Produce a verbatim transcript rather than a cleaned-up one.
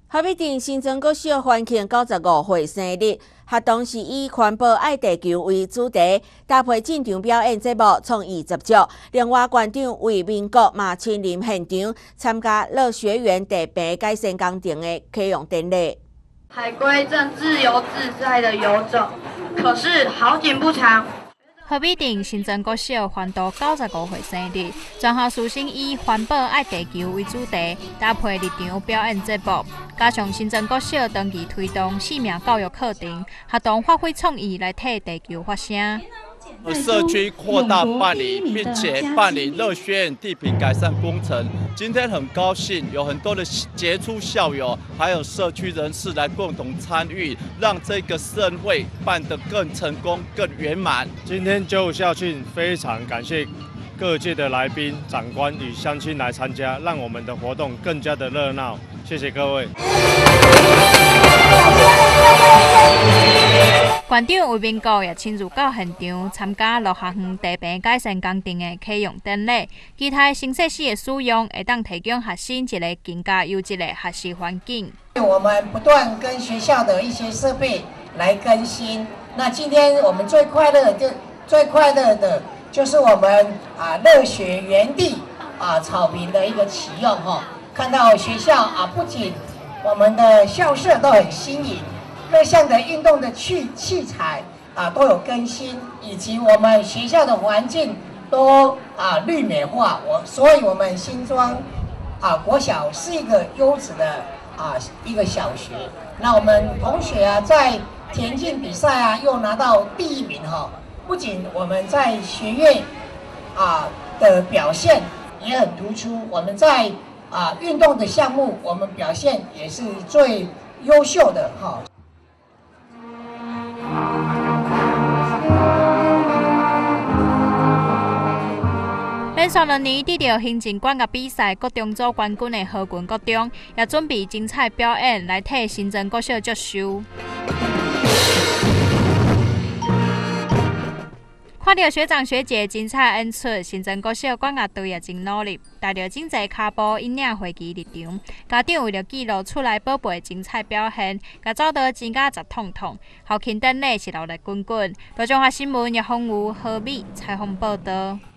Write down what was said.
合美镇新庄国小欢庆九十五岁生日，活动是以环保爱地球为主题，搭配现场表演节目，创意十足。另外，馆长为民国嘛亲临现场参加乐学园地坪改善工程的启用典礼。 海龟正自由自在的游走，可是好景不长。 合美镇新庄国小欢度九十五岁生日，全校师生以环保爱地球为主题，搭配日常表演节目，加上新庄国小长期推动生命教育课程，活动发挥创意来替地球发声。 社区扩大办理，并且办理乐学园地坪改善工程。今天很高兴，有很多的杰出校友，还有社区人士来共同参与，让这个盛会办得更成功、更圆满。 今天九五校庆，非常感谢各界的来宾、长官与乡亲来参加，让我们的活动更加的热闹。谢谢各位。 馆长魏民国也亲自到现场参加乐学园地坪改善工程的启用典礼，期待新设施的使用会当提供学生一个更加优质的学习环境。 我们不断跟学校的一些设备来更新。那今天我们最快乐就最快乐的就是我们啊乐学园地啊草坪的一个启用哈，看到学校啊不仅我们的校舍都很新颖。各项的运动的器器材啊都有更新，以及我们学校的环境都啊绿美化。我所以我们新庄啊国小是一个优质的啊一个小学。那我们同学啊在田径比赛啊又拿到第一名哈，不仅我们在学业啊的表现也很突出，我们在啊运动的项目我们表现也是最优秀的哈。 连续两年得到行政管甲比赛国中组冠军的何群国中，也准备精彩表演来替新庄国小接受。看到学长学姐精彩演出，新庄国小管乐队也真努力，带着真侪脚步引领会旗入场。家长为了记录出来宝贝精彩表现，甲走到真甲十痛痛。校庆典礼是热闹滚滚。多中华新闻叶丰武、何美采访报道。